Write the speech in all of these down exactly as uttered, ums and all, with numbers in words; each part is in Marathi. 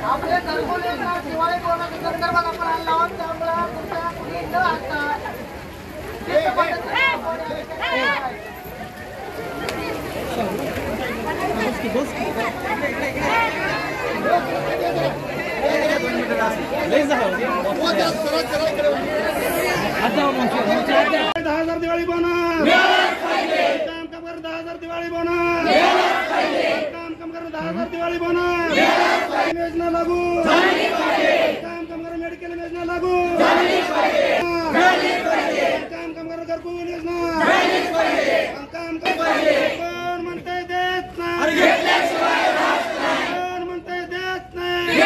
आपले घरकुल योजना दिवाळी बोनसच्या संदर्भात आपण आणला आहोत, त्यामुळे तुमच्या कुणी न आणता दहा हजार दिवाळी बोनस, काम कामगार दहा हजार दिवाळी बोनस, काम कामगार दहा हजार दिवाळी बोनस, योजना लागू, काम कामगार मेडिकल योजना लागू, काम कामगार घरकुल योजना, काम कोण म्हणते देत नाही, कोण म्हणते देत नाही,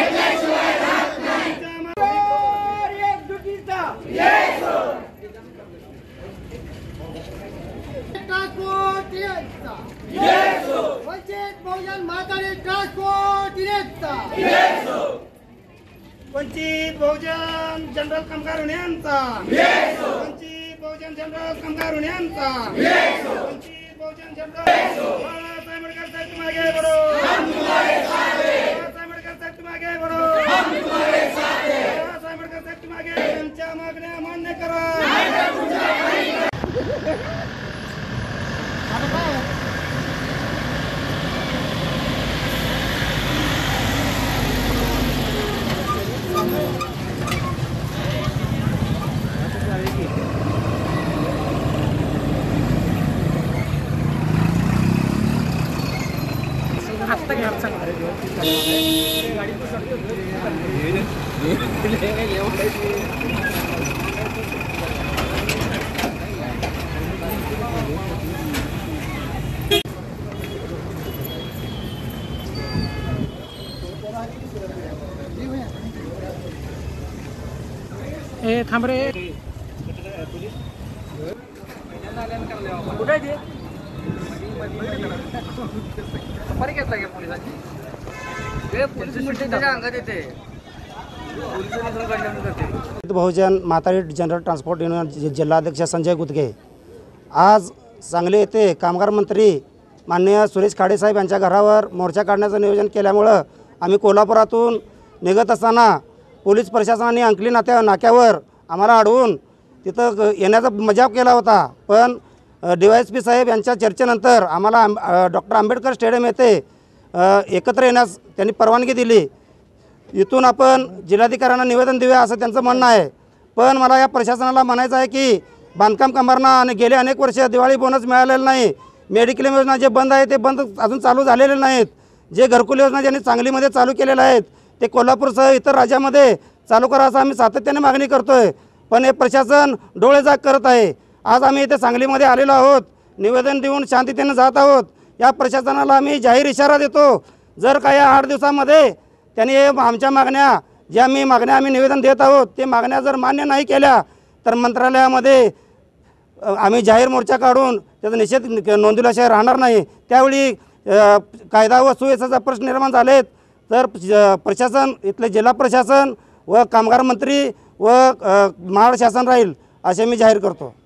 ट्रान्सपोर्ट डिरेक्टचा वंचित बहुजन म्हातारी ट्रान्सपोर्ट डिरेक्टचा वंचित बहुजन जनरल कामगार युनियनचा, वंचित बहुजन जनरल कामगार युनियनचा, वंचित बहुजन जनरल बाळासाहेब आंबेडकर साहेब तुम आगे बढ़ो, बाळासाहेब आंबेडकर साहेब तुम आगे बढ़ो, बाळासाहेब आंबेडकर साहेब तुम आगे, त्यांच्या मागण्या मान्य करा। ए थांब रे कुठे आहे सफारी घेतला का पोलिसांची? ते पोलीस त्याच्या अंगात येते, बहुजन म्हातारी जनरल ट्रान्सपोर्ट युनियन जिल्हाध्यक्ष संजय गुदगे आज सांगली येथे कामगार मंत्री माननीय सुरेश खाडे साहेब यांच्या घरावर मोर्चा काढण्याचं नियोजन केल्यामुळं आम्ही कोल्हापुरातून निघत असताना पोलीस प्रशासनाने अंकली नात्या नाक्यावर आम्हाला अडवून तिथं येण्याचा मजाक केला होता, पण डी वाय एस पी साहेब यांच्या चर्चेनंतर आम्हाला डॉक्टर आंबेडकर स्टेडियम येथे एकत्र येण्यास त्यांनी परवानगी दिली। इथून आपण जिल्हाधिकाऱ्यांना निवेदन देऊया असं त्यांचं म्हणणं आहे, पण मला या प्रशासनाला म्हणायचं आहे की बांधकाम कामगारांना आणि गेले अनेक वर्ष दिवाळी बोनस मिळालेला नाही, मेडिक्लेम योजना जे बंद आहे ते बंद अजून चालू झालेले नाहीत, जे घरकुल योजना ज्यांनी सांगलीमध्ये चालू केलेल्या आहेत ते कोल्हापूरसह इतर राज्यामध्ये चालू करा असं आम्ही सातत्याने मागणी करतोय, पण हे प्रशासन डोळेझाक करत आहे। आज आम्ही इथे सांगलीमध्ये आलेलो आहोत, निवेदन देऊन शांततेने जात आहोत। या प्रशासनाला आम्ही जाहीर इशारा देतो, जर का या आठ दिवसामध्ये त्यांनी आमच्या मागण्या ज्या मी मागण्या आम्ही निवेदन देत आहोत ते मागण्या जर मान्य नाही केल्या तर मंत्रालयामध्ये आम्ही जाहीर मोर्चा काढून त्याचा निषेध नोंदवल्याशिवाय राहणार नाही। त्यावेळी कायदा व सुव्यवस्थेचा प्रश्न निर्माण झालेत तर प्रशासन इथले जिल्हा प्रशासन व कामगार मंत्री व महाराष्ट्र शासन राहील असे मी जाहीर करतो।